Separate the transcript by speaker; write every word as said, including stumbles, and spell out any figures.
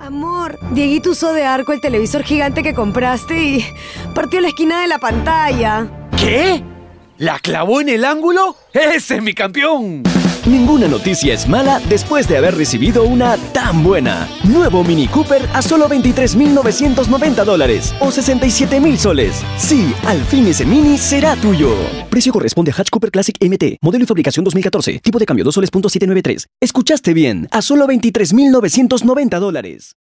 Speaker 1: Amor, Dieguito usó de arco el televisor gigante que compraste y partió la esquina de la pantalla.
Speaker 2: ¿Qué? ¿La clavó en el ángulo? ¡Ese es mi campeón!
Speaker 3: Ninguna noticia es mala después de haber recibido una tan buena. Nuevo Mini Cooper a solo veintitrés mil novecientos noventa dólares o sesenta y siete mil soles. Sí, al fin ese Mini será tuyo. Precio corresponde a Hatch Cooper Classic M T. Modelo y fabricación dos mil catorce. Tipo de cambio dos soles punto setecientos noventa y tres. Escuchaste bien, a solo veintitrés mil novecientos noventa dólares.